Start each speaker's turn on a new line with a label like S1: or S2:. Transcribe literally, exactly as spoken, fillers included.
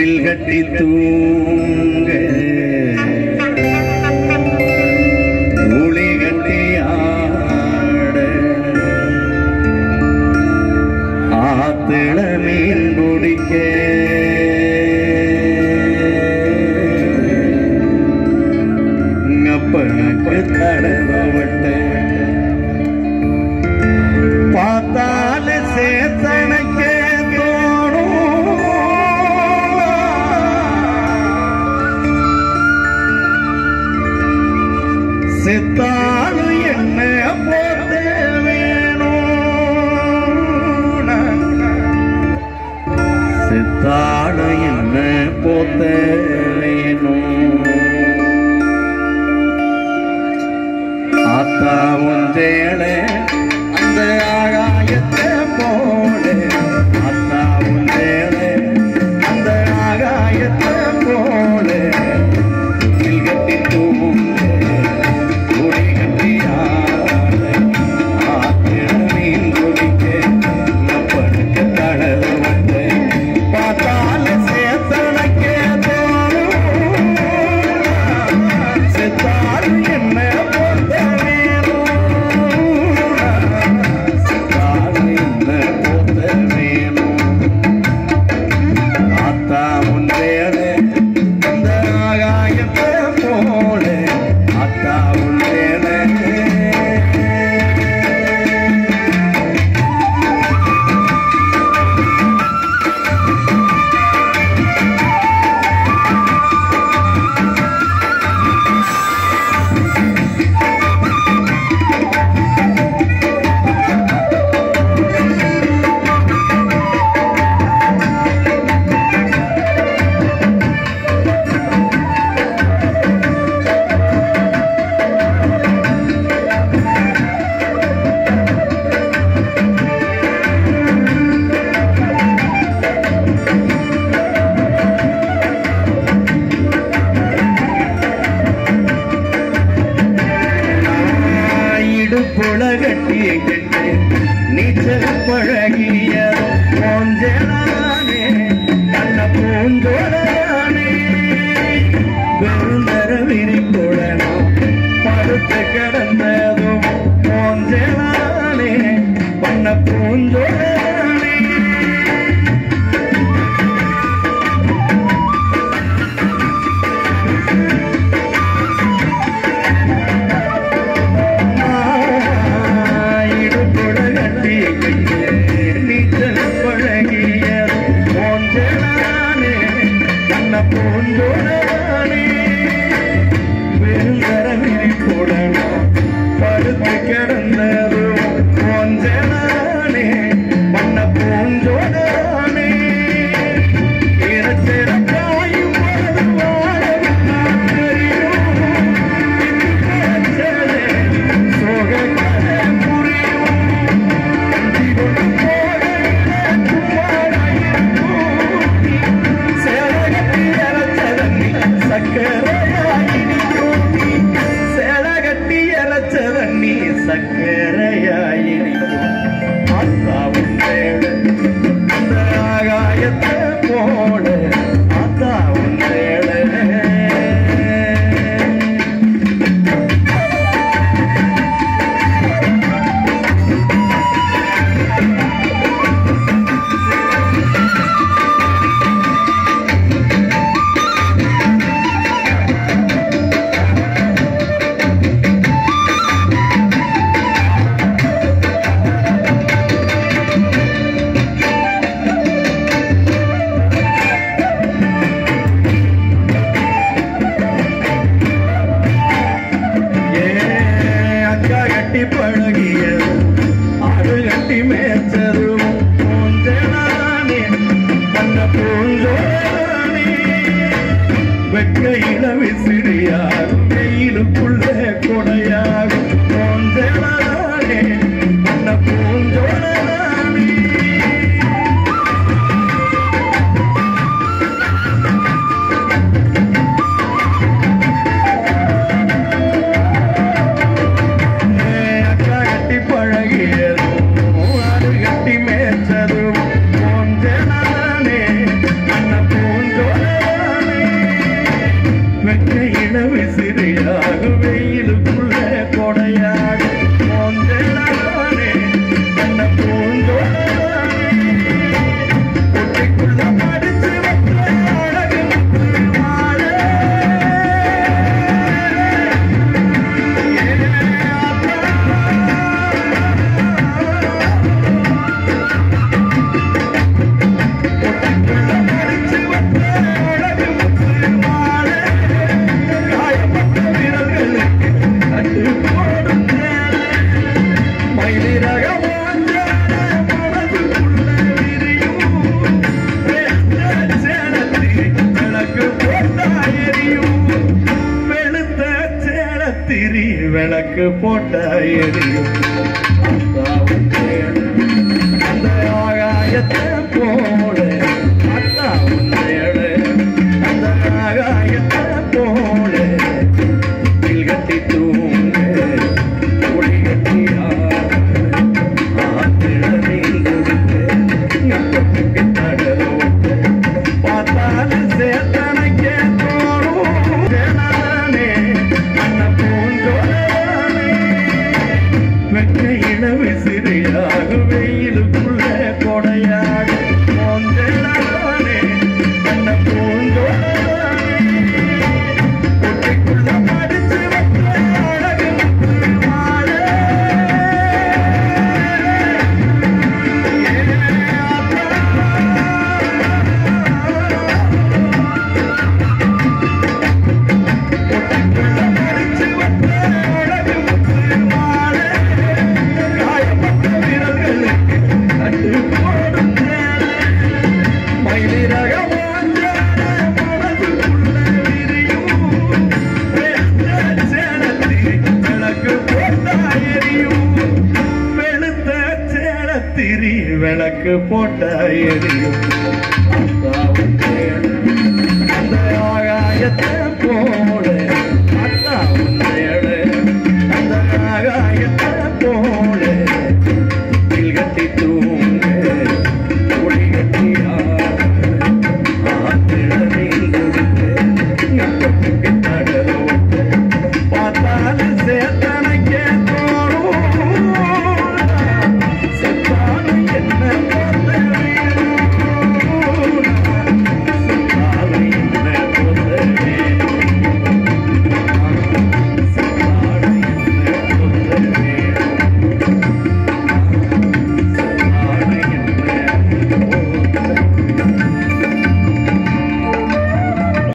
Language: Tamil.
S1: தொட்டில் கட்டி தூங்க ஊழி கட்டி ஆட ஆத்திட மீன் பிடிக்க அப்பனுக்கு தடவட்ட பார்த்தால சேத்தனக்கே தோணும் செத்தாலும் என்ன போத்த வேணும் செத்தாலும் என்ன போத்த வேணும் ஆத்தா ஒன்றேளே அந்த ஆகாயத்தை போல ஆத்தா ஒன்றேளே அந்த ஆகாயத்தை போல கட்டி தூங்க ஊழி கட்டி ஆட ஆத்திட மீன் குடிக்க அப்பனுக்கு கடல வந்து பார்த்தால சேத்தனக்கே தோணும் செத்தாலும் என்ன புலகட்டிய கட்டு நீச்சல் பழகிய போஞ்சலானே கண்ண பூந்தோடானே பெருந்தர விரிப்புடனும் படுத்து கிடந்ததும் போஞ்சலானே பண்ண பூந்தோடானே பூந்தோடானே வெறுந்தர விரிப்புடனும் படுத்து கிடந்ததும் போஞ்சலானே பண்ண பூந்தோடானே இறச்சிற காயும் போது வாழ தெரியும் சோக கதை புரியும் கொண்டு போக சக்கரையாயினிக்கும் ஆத்தா உண்டேடு அந்த ஆகாயத்தை போட ஆத்தா உண்டேடு வெக்கையில விசிறியார் வெயிலுக்குள்ள கொடையாகும் போஞ்சலானே பண்ண பூஞ்சோடானே அக்கா கட்டி பழகியதும் அது கட்டி மேய்ச்சதும் போஞ்சலானே பண்ண அத்தாவும் தேட அந்த ஆகாயத்தை போல அத்தாவும் தேட அந்த ஆகாயத்தை போல கட்டி தூங்க ஒளி கட்டியா ஆத்திர நீங்க நடரோட்ட பார்த்தால் சேத்தனைக்கே தோறும் தேனானே அண்ண பூஞ்சோழனே வெட்ட இளவு சிறியாக வெயிலுக்குள்ள கொடையாக போந்தேனானே அண்ண பூஞ்சோழனே கொட்டைக்குள்ள படிச்சு வைத்த அழகு மாலை விளக்கு போட்ட எரியும் அத்தாவும் தேட அந்த ஆகாயத்தை